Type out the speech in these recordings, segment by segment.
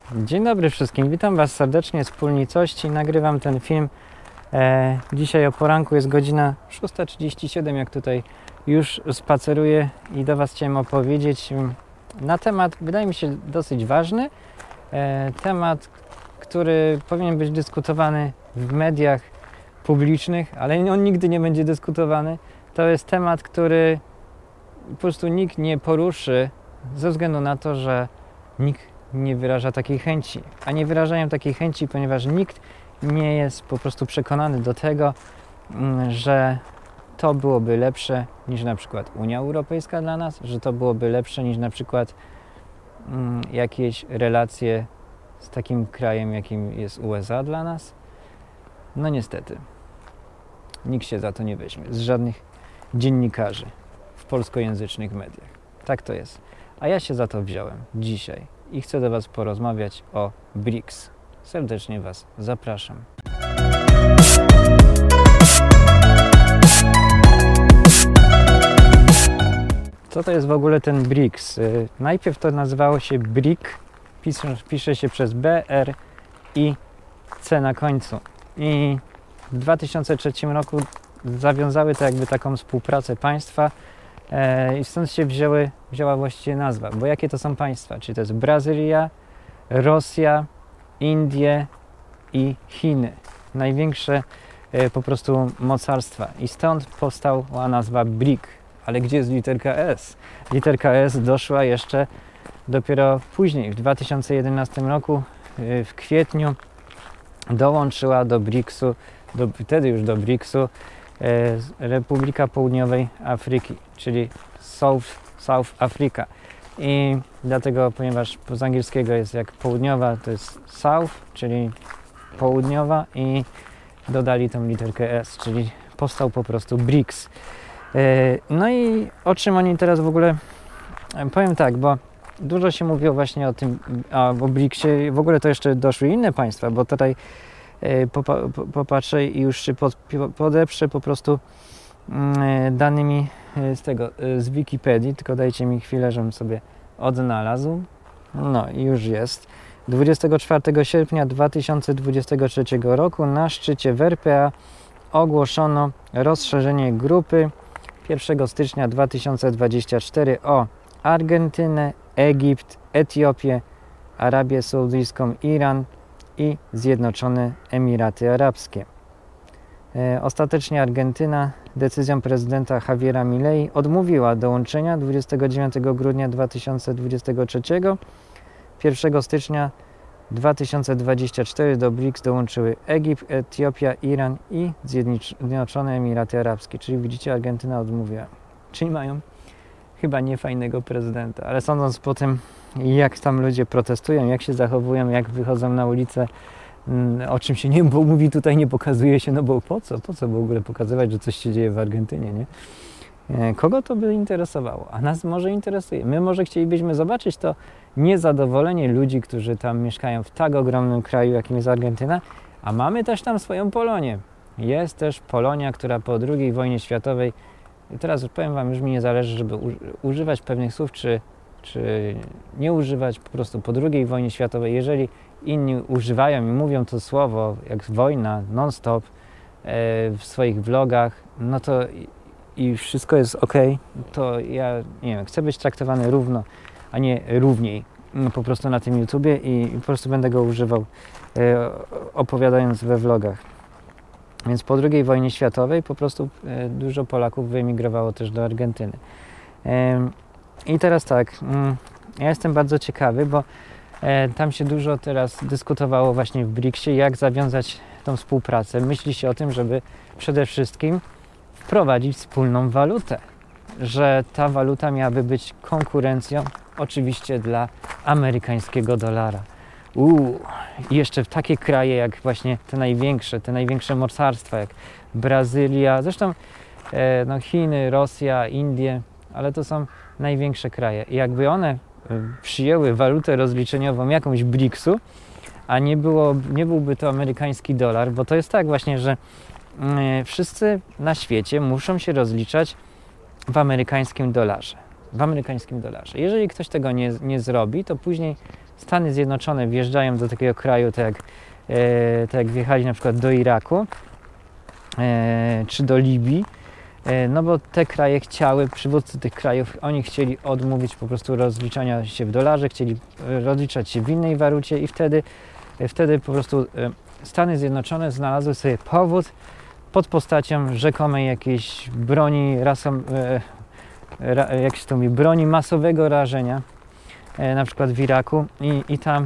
Dzień dobry wszystkim, witam Was serdecznie z Wspólnicości. Nagrywam ten film dzisiaj o poranku, jest godzina 6:37, jak tutaj już spaceruję i do Was chciałem opowiedzieć na temat, wydaje mi się, dosyć ważny. Temat, który powinien być dyskutowany w mediach publicznych, ale on nigdy nie będzie dyskutowany. To jest temat, który po prostu nikt nie poruszy ze względu na to, że nikt nie wyraża takiej chęci. A nie wyrażają takiej chęci, ponieważ nikt nie jest po prostu przekonany do tego, że to byłoby lepsze niż na przykład Unia Europejska dla nas, że to byłoby lepsze niż na przykład jakieś relacje z takim krajem, jakim jest USA dla nas. No niestety, nikt się za to nie weźmie, z żadnych dziennikarzy w polskojęzycznych mediach. Tak to jest. A ja się za to wziąłem dzisiaj i chcę do Was porozmawiać o BRICS. Serdecznie Was zapraszam. Co to jest w ogóle ten BRICS? Najpierw to nazywało się BRIC, pisze się przez B, R i C na końcu. I w 2003 roku zawiązały to jakby taką współpracę państwa i stąd się wzięła właściwie nazwa. Bo jakie to są państwa? Czyli to jest Brazylia, Rosja, Indie i Chiny. Największe po prostu mocarstwa. I stąd powstała nazwa BRIC. Ale gdzie jest literka S? Literka S doszła jeszcze dopiero później, w 2011 roku, w kwietniu dołączyła do BRICS-u, wtedy już do BRICS-u, Republika Południowej Afryki, czyli South Africa. I dlatego, ponieważ z angielskiego jest jak południowa, to jest South, czyli południowa, i dodali tą literkę S, czyli powstał po prostu BRICS. No i o czym oni teraz w ogóle, powiem tak, bo dużo się mówiło właśnie o tym, o BRICS-ie, w ogóle to jeszcze doszły inne państwa, bo tutaj popatrzę i już się podeprze po prostu danymi z Wikipedii, tylko dajcie mi chwilę, żebym sobie odnalazł. No i już jest. 24 sierpnia 2023 roku na szczycie w RPA ogłoszono rozszerzenie grupy 1 stycznia 2024 o Argentynę, Egipt, Etiopię, Arabię Saudyjską, Iran i Zjednoczone Emiraty Arabskie. Ostatecznie Argentyna decyzją prezydenta Javiera Milei odmówiła dołączenia 29 grudnia 2023. 1 stycznia 2024 do BRICS dołączyły Egipt, Etiopia, Iran i Zjednoczone Emiraty Arabskie. Czyli widzicie, Argentyna odmówiła. Czyli mają chyba niefajnego prezydenta, ale sądząc po tym, jak tam ludzie protestują, jak się zachowują, jak wychodzą na ulicę, o czym się nie mówi tutaj, nie pokazuje się, no bo po co w ogóle pokazywać, że coś się dzieje w Argentynie, nie? Kogo to by interesowało? A nas może interesuje. My może chcielibyśmy zobaczyć to niezadowolenie ludzi, którzy tam mieszkają w tak ogromnym kraju, jakim jest Argentyna, a mamy też tam swoją Polonię. Jest też Polonia, która po II wojnie światowej, i teraz powiem Wam, już mi nie zależy, żeby używać pewnych słów, czy nie używać, po prostu po II wojnie światowej, jeżeli inni używają i mówią to słowo, jak wojna, non-stop w swoich vlogach, no to i wszystko jest ok, to ja nie wiem, chcę być traktowany równo, a nie równiej po prostu na tym YouTubie i po prostu będę go używał opowiadając we vlogach. Więc po II wojnie światowej po prostu dużo Polaków wyemigrowało też do Argentyny. I teraz tak, ja jestem bardzo ciekawy, bo tam się dużo teraz dyskutowało właśnie w BRICS-ie, jak zawiązać tą współpracę. Myśli się o tym, żeby przede wszystkim wprowadzić wspólną walutę, że ta waluta miałaby być konkurencją oczywiście dla amerykańskiego dolara. I jeszcze w takie kraje jak właśnie te największe mocarstwa jak Brazylia, zresztą no Chiny, Rosja, Indie, ale to są największe kraje. I jakby one przyjęły walutę rozliczeniową jakąś BRICS-u, a nie byłby to amerykański dolar, bo to jest tak właśnie, że wszyscy na świecie muszą się rozliczać w amerykańskim dolarze. Jeżeli ktoś tego nie zrobi, to później Stany Zjednoczone wjeżdżają do takiego kraju, tak jak wjechali na przykład do Iraku czy do Libii, no bo te kraje chciały, przywódcy tych krajów, oni chcieli odmówić po prostu rozliczania się w dolarze, chcieli rozliczać się w innej walucie i wtedy po prostu Stany Zjednoczone znalazły sobie powód pod postacią rzekomej jakiejś broni broni masowego rażenia, na przykład w Iraku i tam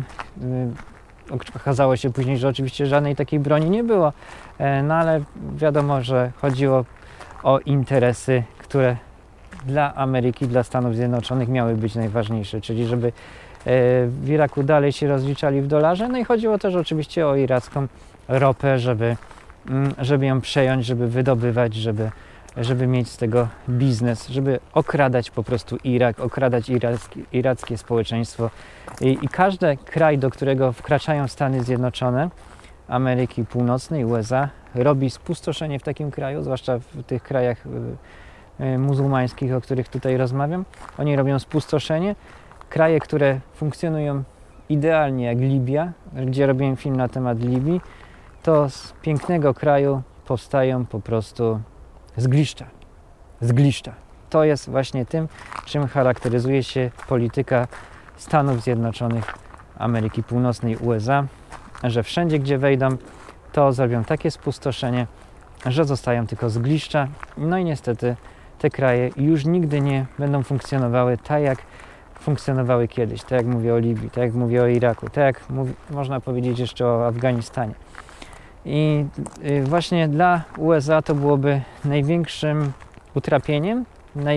okazało się później, że oczywiście żadnej takiej broni nie było, no ale wiadomo, że chodziło o interesy, które dla Ameryki, dla Stanów Zjednoczonych miały być najważniejsze, czyli żeby w Iraku dalej się rozliczali w dolarze, no i chodziło też oczywiście o iracką ropę, żeby ją przejąć, żeby wydobywać, żeby mieć z tego biznes, żeby okradać po prostu Irak, okradać irackie społeczeństwo. I każdy kraj, do którego wkraczają Stany Zjednoczone, Ameryki Północnej, USA, robi spustoszenie w takim kraju, zwłaszcza w tych krajach muzułmańskich, o których tutaj rozmawiam. Oni robią spustoszenie. Kraje, które funkcjonują idealnie, jak Libia, gdzie robiłem film na temat Libii, to z pięknego kraju powstają po prostu zgliszcza. Zgliszcza. To jest właśnie tym, czym charakteryzuje się polityka Stanów Zjednoczonych Ameryki Północnej, USA, że wszędzie, gdzie wejdą, to zrobią takie spustoszenie, że zostają tylko zgliszcza. No i niestety te kraje już nigdy nie będą funkcjonowały tak, jak funkcjonowały kiedyś. Tak jak mówię o Libii, tak jak mówię o Iraku, tak jak można powiedzieć jeszcze o Afganistanie. I właśnie dla USA to byłoby największym utrapieniem,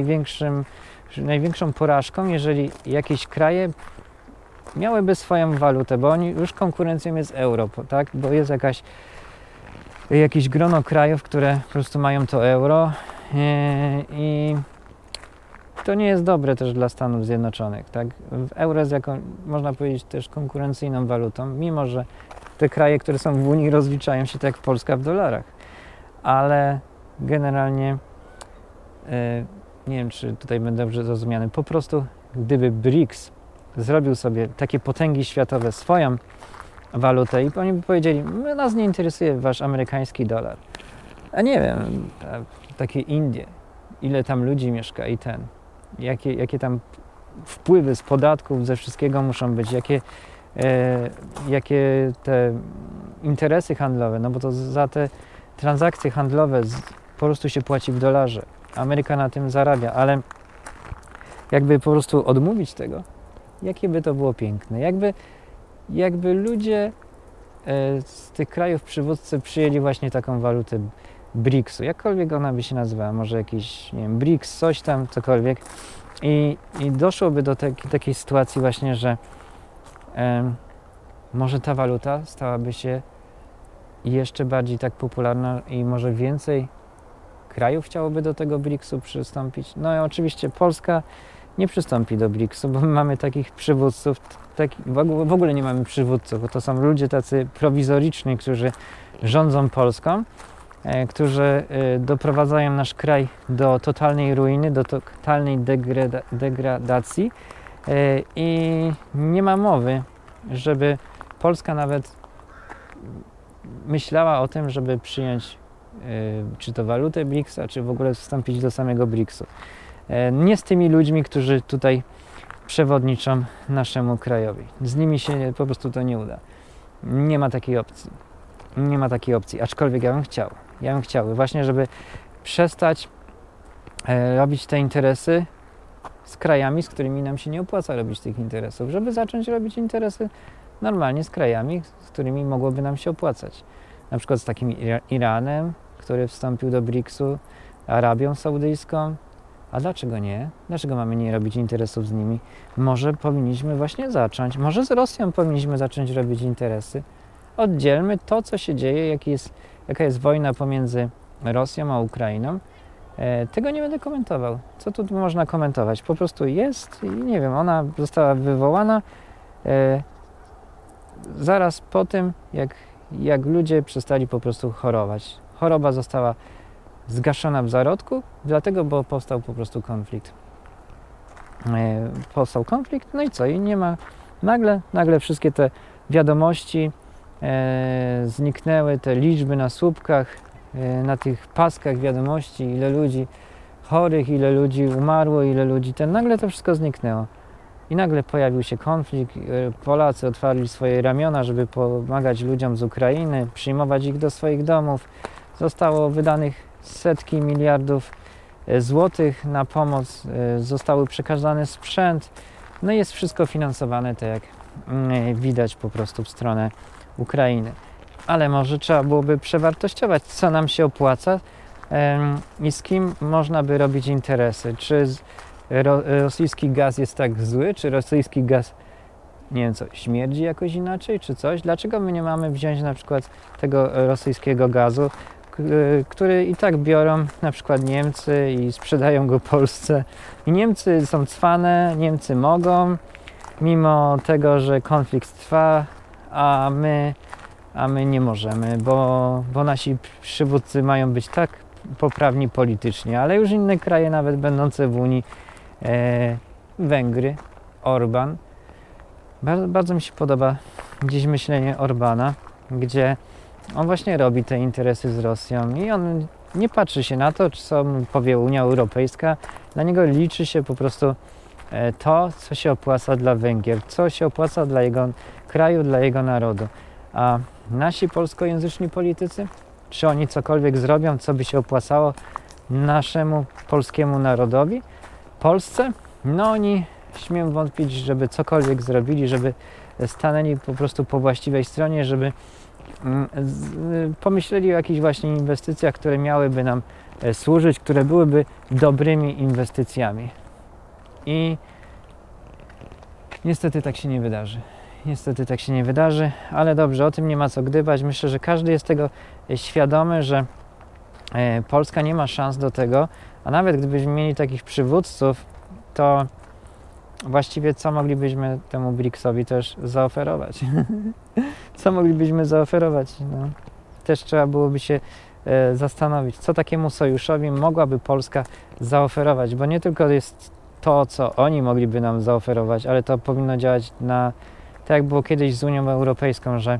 największą porażką, jeżeli jakieś kraje miałyby swoją walutę, bo oni już konkurencją jest euro, tak? Bo jest jakieś grono krajów, które po prostu mają to euro i to nie jest dobre też dla Stanów Zjednoczonych, tak? Euro jest można powiedzieć, też konkurencyjną walutą, mimo że te kraje, które są w Unii, rozliczają się tak jak Polska w dolarach, ale generalnie nie wiem, czy tutaj będę dobrze zrozumiany, po prostu gdyby BRICS zrobił sobie takie potęgi światowe swoją walutę i oni by powiedzieli, nas nie interesuje wasz amerykański dolar, a nie wiem, takie Indie, ile tam ludzi mieszka i jakie tam wpływy z podatków, ze wszystkiego muszą być, jakie te interesy handlowe, no bo to za te transakcje handlowe po prostu się płaci w dolarze. Ameryka na tym zarabia, ale jakby po prostu odmówić tego, jakie by to było piękne. Jakby ludzie z tych krajów przywódcy przyjęli właśnie taką walutę BRICS-u, jakkolwiek ona by się nazywała, może jakiś, nie wiem, BRICS, coś tam, cokolwiek. I doszłoby do takiej sytuacji właśnie, że może ta waluta stałaby się jeszcze bardziej tak popularna i może więcej krajów chciałoby do tego BRICS-u przystąpić. No i oczywiście Polska nie przystąpi do BRICS-u, bo my mamy takich przywódców, w ogóle nie mamy przywódców, bo to są ludzie tacy prowizoryczni, którzy rządzą Polską, którzy doprowadzają nasz kraj do totalnej ruiny, do totalnej degradacji i nie ma mowy, żeby Polska nawet myślała o tym, żeby przyjąć czy to walutę BRICS-a, czy w ogóle wstąpić do samego BRICS-u. Nie z tymi ludźmi, którzy tutaj przewodniczą naszemu krajowi. Z nimi się po prostu to nie uda. Nie ma takiej opcji. Nie ma takiej opcji, aczkolwiek ja bym chciał. Ja bym chciał właśnie, żeby przestać robić te interesy z krajami, z którymi nam się nie opłaca robić tych interesów, żeby zacząć robić interesy normalnie z krajami, z którymi mogłoby nam się opłacać. Na przykład z takim Iranem, który wstąpił do BRICS-u, Arabią Saudyjską. A dlaczego nie? Dlaczego mamy nie robić interesów z nimi? Może powinniśmy właśnie zacząć, może z Rosją powinniśmy zacząć robić interesy. Oddzielmy to, co się dzieje, jaka jest wojna pomiędzy Rosją a Ukrainą. Tego nie będę komentował. Co tu można komentować? Po prostu jest i nie wiem, ona została wywołana zaraz po tym, jak ludzie przestali po prostu chorować. Choroba została zgaszona w zarodku, dlatego, bo powstał po prostu konflikt. Powstał konflikt, no i co? I Nagle wszystkie te wiadomości zniknęły, te liczby na słupkach, na tych paskach wiadomości, ile ludzi chorych, ile ludzi umarło, ile ludzi nagle to wszystko zniknęło. I nagle pojawił się konflikt, Polacy otwarli swoje ramiona, żeby pomagać ludziom z Ukrainy, przyjmować ich do swoich domów. Zostało wydanych setki miliardów złotych na pomoc, zostały przekazany sprzęt, no i jest wszystko finansowane tak jak widać po prostu w stronę Ukrainy. Ale może trzeba byłoby przewartościować, co nam się opłaca i z kim można by robić interesy. Czy rosyjski gaz jest tak zły, czy rosyjski gaz, nie wiem co, śmierdzi jakoś inaczej, czy coś? Dlaczego my nie mamy wziąć na przykład tego rosyjskiego gazu, który i tak biorą na przykład Niemcy i sprzedają go Polsce. I Niemcy są cwane, Niemcy mogą, mimo tego, że konflikt trwa, a my nie możemy, bo nasi przywódcy mają być tak poprawni politycznie, ale już inne kraje, nawet będące w Unii, Węgry, Orban. Bardzo mi się podoba gdzieś myślenie Orbana, gdzie on właśnie robi te interesy z Rosją i on nie patrzy się na to, co powie Unia Europejska. Dla niego liczy się po prostu to, co się opłaca dla Węgier, co się opłaca dla jego kraju, dla jego narodu. A nasi polskojęzyczni politycy, czy oni cokolwiek zrobią, co by się opłacało naszemu polskiemu narodowi, Polsce? No oni, śmiem wątpić, żeby cokolwiek zrobili, żeby stanęli po prostu po właściwej stronie, żeby pomyśleli o jakichś właśnie inwestycjach, które miałyby nam służyć, które byłyby dobrymi inwestycjami. I niestety tak się nie wydarzy. Niestety tak się nie wydarzy, ale dobrze, o tym nie ma co gdybać. Myślę, że każdy jest tego świadomy, że Polska nie ma szans do tego, a nawet gdybyśmy mieli takich przywódców, to właściwie co moglibyśmy temu BRICS-owi też zaoferować? Co moglibyśmy zaoferować? No, też trzeba byłoby się zastanowić, co takiemu sojuszowi mogłaby Polska zaoferować, bo nie tylko jest to, co oni mogliby nam zaoferować, ale to powinno działać tak jak było kiedyś z Unią Europejską, że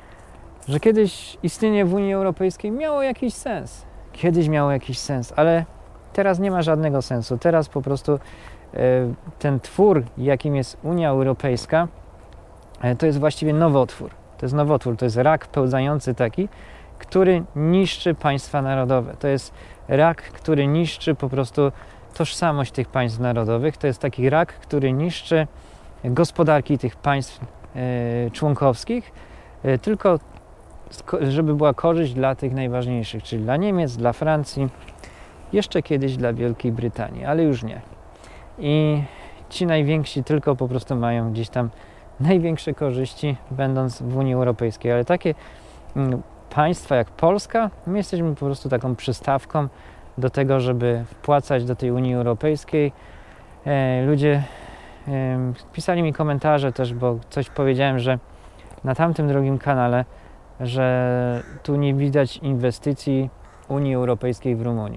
kiedyś istnienie w Unii Europejskiej miało jakiś sens. Kiedyś miało jakiś sens, ale teraz nie ma żadnego sensu. Teraz po prostu ten twór, jakim jest Unia Europejska, to jest właściwie nowotwór. To jest nowotwór, to jest rak pełzający taki, który niszczy państwa narodowe. To jest rak, który niszczy po prostu tożsamość tych państw narodowych. To jest taki rak, który niszczy gospodarki tych państw członkowskich, tylko żeby była korzyść dla tych najważniejszych, czyli dla Niemiec, dla Francji, jeszcze kiedyś dla Wielkiej Brytanii, ale już nie. I ci najwięksi tylko po prostu mają gdzieś tam największe korzyści, będąc w Unii Europejskiej, ale takie państwa jak Polska, my jesteśmy po prostu taką przystawką do tego, żeby wpłacać do tej Unii Europejskiej. Ludzie pisali mi komentarze też, bo coś powiedziałem, że na tamtym drugim kanale, że tu nie widać inwestycji Unii Europejskiej w Rumunii.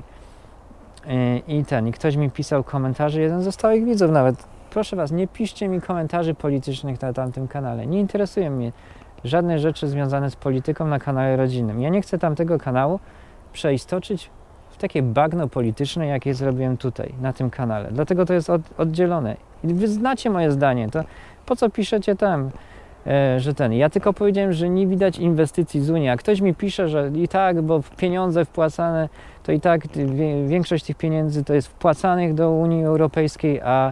I ktoś mi pisał komentarze, jeden ze stałych widzów nawet, proszę Was, nie piszcie mi komentarzy politycznych na tamtym kanale, nie interesują mnie żadne rzeczy związane z polityką na kanale rodzinnym. Ja nie chcę tamtego kanału przeistoczyć w takie bagno polityczne, jakie zrobiłem tutaj, na tym kanale. Dlatego to jest oddzielone. I Wy znacie moje zdanie, to po co piszecie tam, że ja tylko powiedziałem, że nie widać inwestycji z Unii, a ktoś mi pisze, że i tak, bo pieniądze wpłacane, to i tak większość tych pieniędzy to jest wpłacanych do Unii Europejskiej, a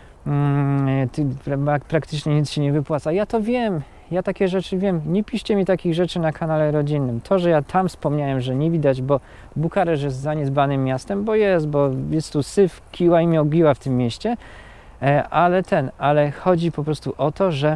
praktycznie nic się nie wypłaca. Ja to wiem, ja takie rzeczy wiem. Nie piszcie mi takich rzeczy na kanale rodzinnym. To, że ja tam wspomniałem, że nie widać, bo Bukareszt jest zaniedbanym miastem, bo jest tu syf, kiła i miałgiła w tym mieście, ale chodzi po prostu o to, że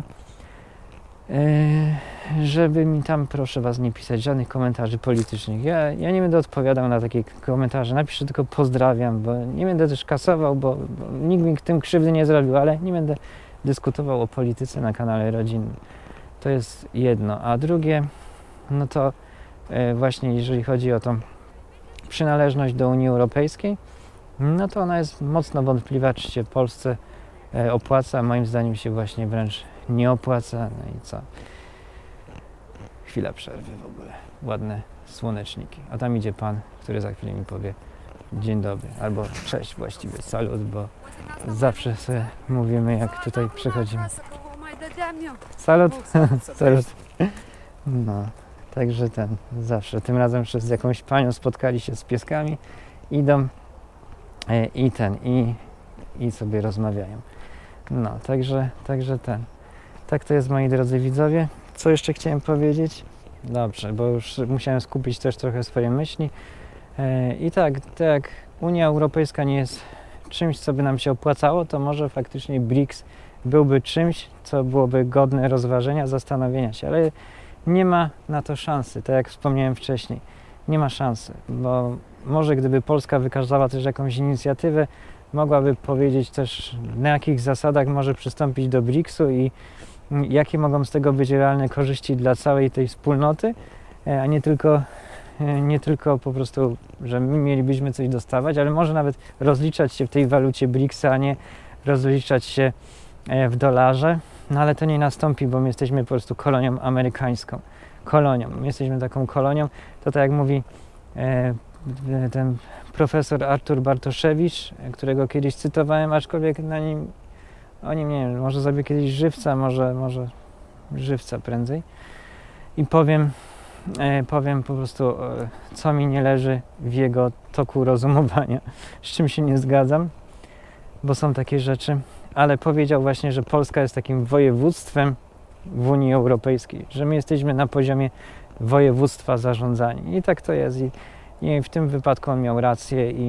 żeby mi tam, proszę Was, nie pisać żadnych komentarzy politycznych. Ja nie będę odpowiadał na takie komentarze. Napiszę tylko pozdrawiam, bo nie będę też kasował, bo nikt mi tym krzywdy nie zrobił, ale nie będę dyskutował o polityce na kanale rodzinnym. To jest jedno. A drugie, no to właśnie jeżeli chodzi o tą przynależność do Unii Europejskiej, no to ona jest mocno wątpliwa, czy się Polsce opłaca. Moim zdaniem się właśnie wręcz nie opłaca. No i co? Chwila przerwy w ogóle. Ładne słoneczniki. A tam idzie pan, który za chwilę mi powie dzień dobry, albo cześć właściwie, salut, bo zawsze sobie mówimy, jak tutaj przychodzimy. Salut. Salut. No, także zawsze. Tym razem jeszcze z jakąś panią spotkali się z pieskami, idą i sobie rozmawiają. No, także tak to jest, moi drodzy widzowie. Co jeszcze chciałem powiedzieć? Dobrze, bo już musiałem skupić też trochę swoje myśli. I tak jak Unia Europejska nie jest czymś, co by nam się opłacało, to może faktycznie BRICS byłby czymś, co byłoby godne rozważenia, zastanowienia się, ale nie ma na to szansy, tak jak wspomniałem wcześniej. Nie ma szansy, bo może gdyby Polska wykazała też jakąś inicjatywę, mogłaby powiedzieć też, na jakich zasadach może przystąpić do BRICS-u i jakie mogą z tego być realne korzyści dla całej tej wspólnoty, a nie tylko po prostu, że my mielibyśmy coś dostawać, ale może nawet rozliczać się w tej walucie BRICS-a, a nie rozliczać się w dolarze. No ale to nie nastąpi, bo my jesteśmy po prostu kolonią amerykańską. Kolonią. My jesteśmy taką kolonią. To tak jak mówi ten profesor Artur Bartoszewicz, którego kiedyś cytowałem, aczkolwiek o nim nie wiem, może zrobię kiedyś żywca, może żywca prędzej. I powiem po prostu, co mi nie leży w jego toku rozumowania, z czym się nie zgadzam, bo są takie rzeczy, ale powiedział właśnie, że Polska jest takim województwem w Unii Europejskiej, że my jesteśmy na poziomie województwa zarządzani. I tak to jest. I w tym wypadku on miał rację i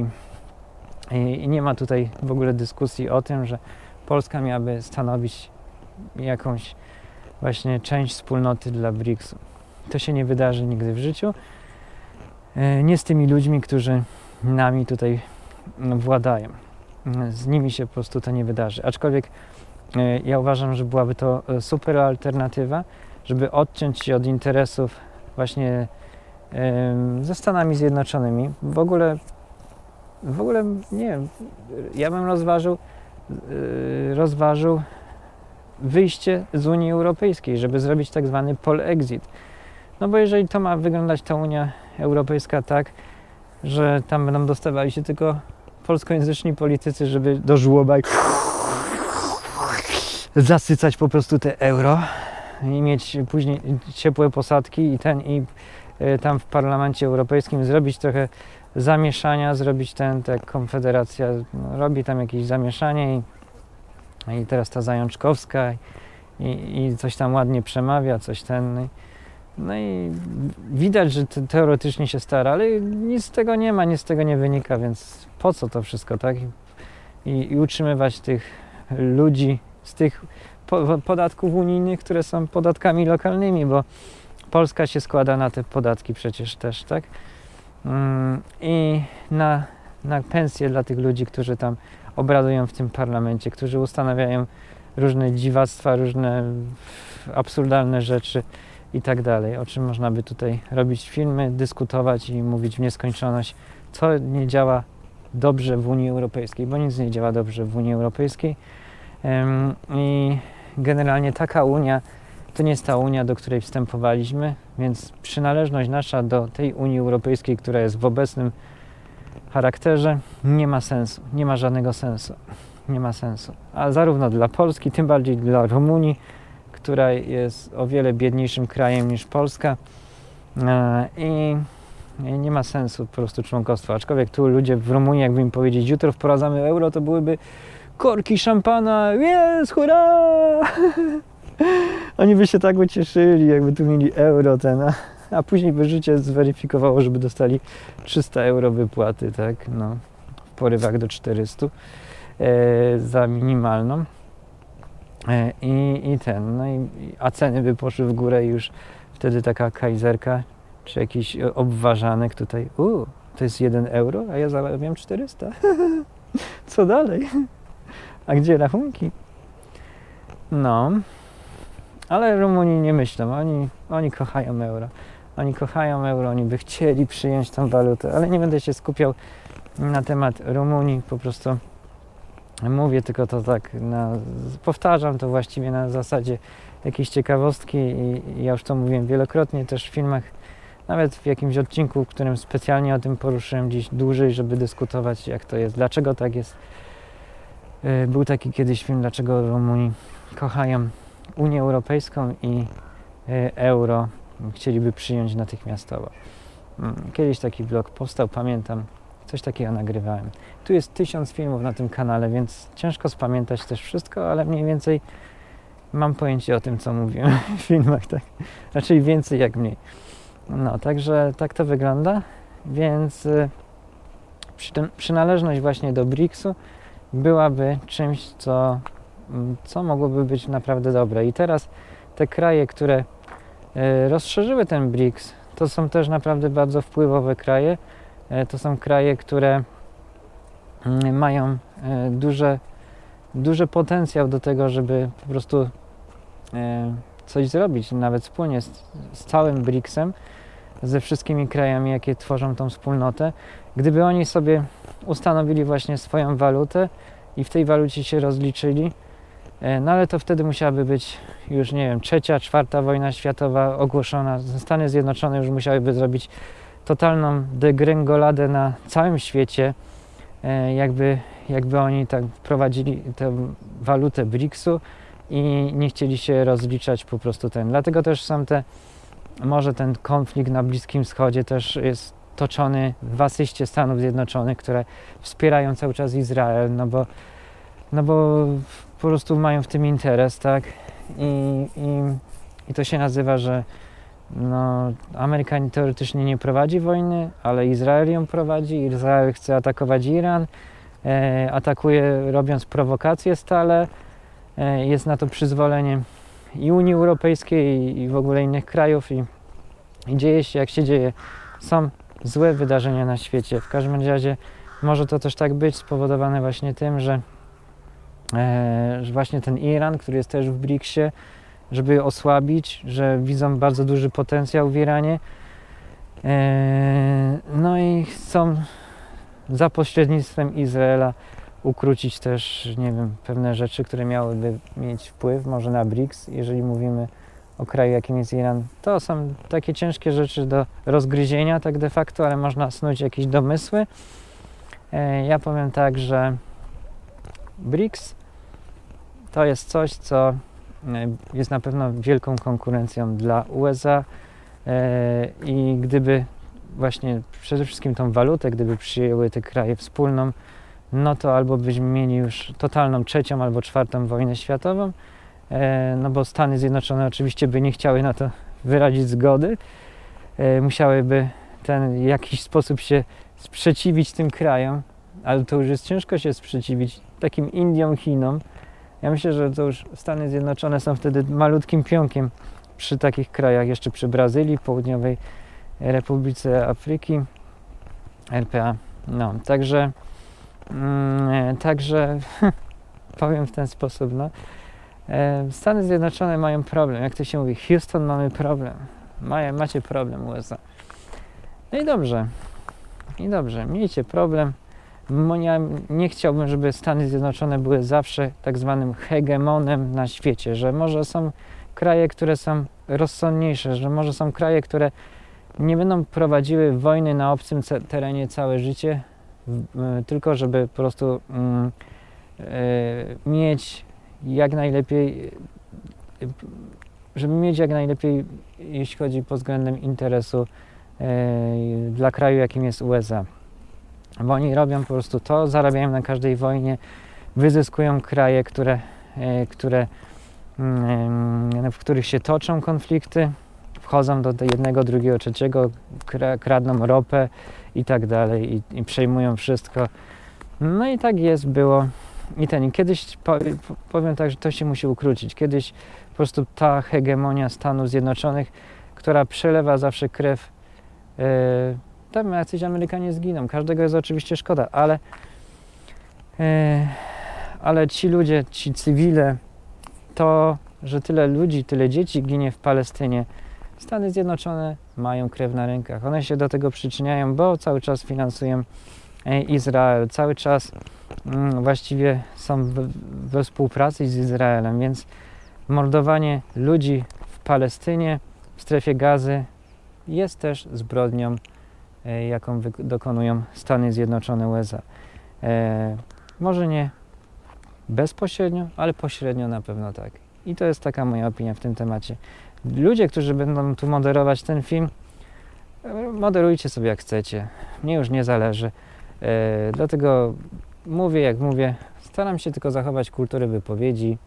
nie ma tutaj w ogóle dyskusji o tym, że Polska miałaby stanowić jakąś właśnie część wspólnoty dla BRICS-u. To się nie wydarzy nigdy w życiu. Nie z tymi ludźmi, którzy nami tutaj władają. Z nimi się po prostu to nie wydarzy. Aczkolwiek ja uważam, że byłaby to super alternatywa, żeby odciąć się od interesów właśnie ze Stanami Zjednoczonymi. W ogóle nie wiem, ja bym rozważył wyjście z Unii Europejskiej, żeby zrobić tak zwany polexit. No bo jeżeli to ma wyglądać ta Unia Europejska tak, że tam będą dostawali się tylko polskojęzyczni politycy, żeby do żłoba zasycać po prostu te euro i mieć później ciepłe posadki i tam w Parlamencie Europejskim zrobić trochę zamieszania, zrobić tak Konfederacja robi tam jakieś zamieszanie i teraz ta Zajączkowska i coś tam ładnie przemawia, no i widać, że teoretycznie się stara, ale nic z tego nie ma, nic z tego nie wynika, więc po co to wszystko, tak? I utrzymywać tych ludzi z tych podatków unijnych, które są podatkami lokalnymi, bo Polska się składa na te podatki przecież też, tak? I na pensje dla tych ludzi, którzy tam obradują w tym parlamencie, którzy ustanawiają różne dziwactwa, różne absurdalne rzeczy i tak dalej, o czym można by tutaj robić filmy, dyskutować i mówić w nieskończoność, co nie działa dobrze w Unii Europejskiej, bo nic nie działa dobrze w Unii Europejskiej i generalnie taka Unia to nie jest ta Unia, do której wstępowaliśmy, więc przynależność nasza do tej Unii Europejskiej, która jest w obecnym charakterze, nie ma sensu, nie ma żadnego sensu, nie ma sensu. A zarówno dla Polski, tym bardziej dla Rumunii, która jest o wiele biedniejszym krajem niż Polska i nie ma sensu po prostu członkostwa. Aczkolwiek tu ludzie w Rumunii, jakby im powiedzieć, jutro wprowadzamy euro, to byłyby korki szampana, jest, hurra! Oni by się tak ucieszyli, jakby tu mieli euro a później by życie zweryfikowało, żeby dostali 300 euro wypłaty, tak, no, w porywach do 400 za minimalną. A ceny by poszły w górę i już wtedy taka kajzerka, czy jakiś obważanek tutaj, to jest 1 euro, a ja zarabiam 400. Co dalej? A gdzie rachunki? No, ale Rumuni nie myślą, oni kochają euro. Oni kochają euro, oni by chcieli przyjąć tą walutę, ale nie będę się skupiał na temat Rumunii, po prostu Mówię tylko to tak, powtarzam to właściwie na zasadzie jakiejś ciekawostki i ja już to mówiłem wielokrotnie też w filmach, nawet w jakimś odcinku, w którym specjalnie o tym poruszyłem dziś dłużej, żeby dyskutować, jak to jest, dlaczego tak jest. Był taki kiedyś film, dlaczego Rumuni kochają Unię Europejską i euro chcieliby przyjąć natychmiastowo. Kiedyś taki vlog powstał, pamiętam, coś takiego nagrywałem. Tu jest 1000 filmów na tym kanale, więc ciężko spamiętać też wszystko, ale mniej więcej mam pojęcie o tym, co mówiłem w filmach, tak? Raczej więcej jak mniej. No, także tak to wygląda, więc przynależność właśnie do BRICS-u byłaby czymś, co mogłoby być naprawdę dobre. I teraz te kraje, które rozszerzyły ten BRICS, to są też naprawdę bardzo wpływowe kraje. To są kraje, które mają duży potencjał do tego, żeby po prostu coś zrobić, nawet wspólnie z całym BRICS-em, ze wszystkimi krajami, jakie tworzą tą wspólnotę. Gdyby oni sobie ustanowili właśnie swoją walutę i w tej walucie się rozliczyli, no ale to wtedy musiałaby być już, nie wiem, 3., 4. wojna światowa ogłoszona. Stany Zjednoczone już musiałyby zrobić totalną degrengoladę na całym świecie, jakby oni tak wprowadzili tę walutę BRICS-u i nie chcieli się rozliczać po prostu Dlatego też może ten konflikt na Bliskim Wschodzie też jest toczony w asyście Stanów Zjednoczonych, które wspierają cały czas Izrael, no bo po prostu mają w tym interes, tak? I to się nazywa, że Ameryka teoretycznie nie prowadzi wojny, ale Izrael ją prowadzi. Izrael chce atakować Iran, atakuje robiąc prowokacje stale. Jest na to przyzwolenie i Unii Europejskiej, i w ogóle innych krajów i dzieje się jak się dzieje. Są złe wydarzenia na świecie. W każdym razie może to też tak być spowodowane właśnie tym, że właśnie ten Iran, który jest też w BRICS-ie, żeby osłabić, że widzą bardzo duży potencjał w Iranie. No i chcą za pośrednictwem Izraela ukrócić też, nie wiem, pewne rzeczy, które miałyby mieć wpływ może na BRICS, jeżeli mówimy o kraju, jakim jest Iran. To są takie ciężkie rzeczy do rozgryzienia tak de facto, ale można snuć jakieś domysły. Ja powiem tak, że BRICS to jest coś, co jest na pewno wielką konkurencją dla USA i gdyby właśnie przede wszystkim tą walutę, gdyby przyjęły te kraje wspólną, no to albo byśmy mieli już totalną 3. albo 4. wojnę światową, no bo Stany Zjednoczone oczywiście by nie chciały na to wyrazić zgody, musiałyby w jakiś sposób się sprzeciwić tym krajom, ale to już jest ciężko się sprzeciwić takim Indiom, Chinom. Ja myślę, że to już Stany Zjednoczone są wtedy malutkim pionkiem przy takich krajach, jeszcze przy Brazylii, Południowej Republice Afryki, RPA. No, także powiem w ten sposób, Stany Zjednoczone mają problem, jak to się mówi, Houston, mamy problem, macie problem USA. No i dobrze, miejcie problem. Ja nie chciałbym, żeby Stany Zjednoczone były zawsze tak zwanym hegemonem na świecie, że może są kraje, które są rozsądniejsze, że może są kraje, które nie będą prowadziły wojny na obcym terenie całe życie, tylko żeby po prostu mieć jak najlepiej, jeśli chodzi pod względem interesu dla kraju, jakim jest USA. Bo oni robią po prostu to, zarabiają na każdej wojnie, wyzyskują kraje, w których się toczą konflikty, wchodzą do jednego, drugiego, trzeciego, kradną ropę i tak dalej i przejmują wszystko. No i tak było. I kiedyś, powiem tak, że to się musi ukrócić. Kiedyś po prostu ta hegemonia Stanów Zjednoczonych, która przelewa zawsze krew, tam jacyś Amerykanie zginą, każdego jest oczywiście szkoda, ale ci ludzie, ci cywile, to, że tyle ludzi, tyle dzieci ginie w Palestynie, Stany Zjednoczone mają krew na rękach. One się do tego przyczyniają, bo cały czas finansują Izrael. Cały czas właściwie są we współpracy z Izraelem, więc mordowanie ludzi w Palestynie, w strefie Gazy jest też zbrodnią, jaką dokonują Stany Zjednoczone USA. Może nie bezpośrednio, ale pośrednio na pewno tak. I to jest taka moja opinia w tym temacie. Ludzie, którzy będą tu moderować ten film, moderujcie sobie jak chcecie. Mnie już nie zależy. Dlatego mówię jak mówię. Staram się tylko zachować kulturę wypowiedzi,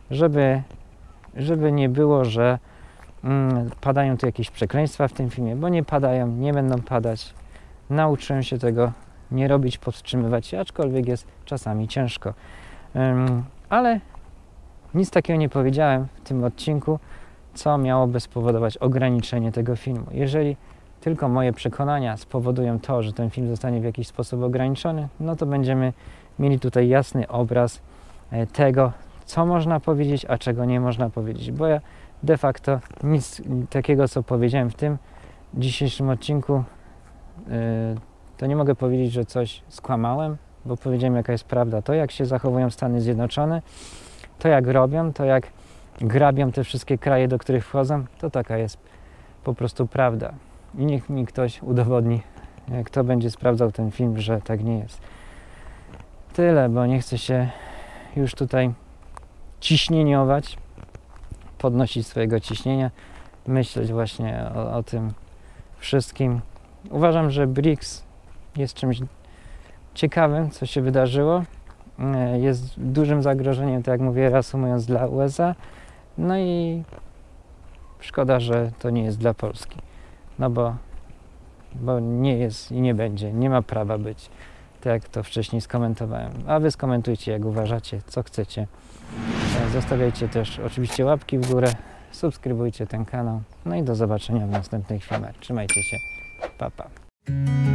żeby nie było, że padają tu jakieś przekleństwa w tym filmie, bo nie padają, nie będą padać. Nauczyłem się tego nie robić, powstrzymywać się, aczkolwiek jest czasami ciężko. Ale nic takiego nie powiedziałem w tym odcinku, co miałoby spowodować ograniczenie tego filmu. Jeżeli tylko moje przekonania spowodują to, że ten film zostanie w jakiś sposób ograniczony, no to będziemy mieli tutaj jasny obraz tego, co można powiedzieć, a czego nie można powiedzieć. Bo ja de facto nic takiego, co powiedziałem w tym dzisiejszym odcinku, to nie mogę powiedzieć, że coś skłamałem, bo powiedziałem, jaka jest prawda. To, jak się zachowują Stany Zjednoczone, to jak robią, to jak grabią te wszystkie kraje, do których wchodzą, to taka jest po prostu prawda. I niech mi ktoś udowodni, kto będzie sprawdzał ten film, że tak nie jest. Tyle, bo nie chcę się już tutaj ciśnieniować, podnosić swojego ciśnienia, myśleć właśnie o tym wszystkim. Uważam, że BRICS jest czymś ciekawym, co się wydarzyło. Jest dużym zagrożeniem, tak jak mówię, reasumując, dla USA. No i szkoda, że to nie jest dla Polski. No bo nie jest i nie będzie, nie ma prawa być, tak jak to wcześniej skomentowałem. A wy skomentujcie, jak uważacie, co chcecie. Zostawiajcie też oczywiście łapki w górę, subskrybujcie ten kanał. No i do zobaczenia w następnych filmach. Trzymajcie się. Pa, pa.